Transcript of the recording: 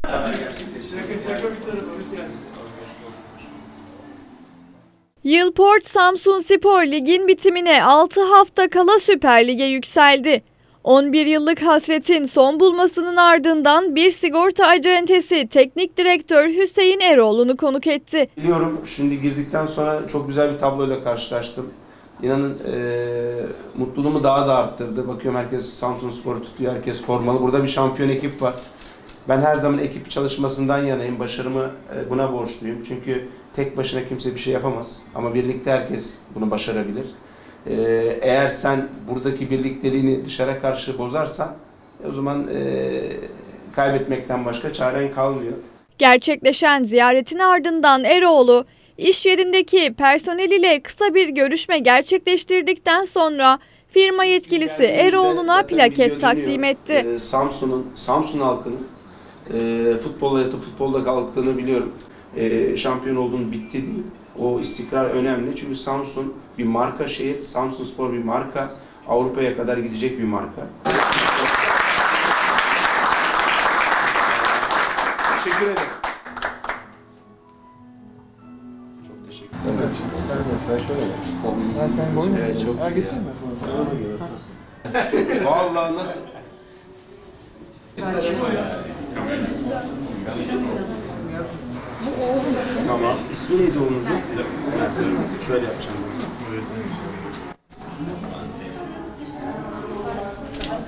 Yılport Samsunspor ligin bitimine 6 hafta kala Süper Lig'e yükseldi. 11 yıllık hasretin son bulmasının ardından bir sigorta acentesi teknik direktör Hüseyin Eroğlu'nu konuk etti. Biliyorum, şimdi girdikten sonra çok güzel bir tabloyla karşılaştım. İnanın mutluluğumu daha da arttırdı. Bakıyorum herkes Samsunspor'u tutuyor, herkes formalı. Burada bir şampiyon ekip var. Ben her zaman ekip çalışmasından yanayım. Başarımı buna borçluyum. Çünkü tek başına kimse bir şey yapamaz. Ama birlikte herkes bunu başarabilir. Eğer sen buradaki birlikteliğini dışarı karşı bozarsan o zaman kaybetmekten başka çaren kalmıyor. Gerçekleşen ziyaretin ardından Eroğlu, iş yerindeki personel ile kısa bir görüşme gerçekleştirdikten sonra firma yetkilisi Eroğlu'na plaket takdim etti. Samsun halkının futbolla yatıp futbolda kalktığını biliyorum. Şampiyon olduğunu bitti değil. O istikrar önemli. Çünkü Samsun bir marka şehir. Samsunspor bir marka. Avrupa'ya kadar gidecek bir marka. Teşekkür ederim. Çok teşekkür ederim. Evet, sen şöyle gel. Sen boyun. Evet, çok iyi. Geçeyim mi? Vallahi nasıl? Tamam. İsmi neydi oğlunuzun? Şöyle yapacağım.